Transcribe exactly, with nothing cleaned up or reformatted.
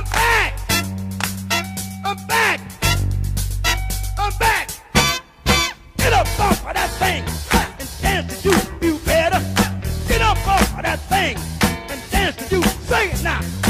I'm back. I'm back. I'm back. Get up off of that thing and dance to you, you better. Get up off of that thing and dance to you. Sing it now.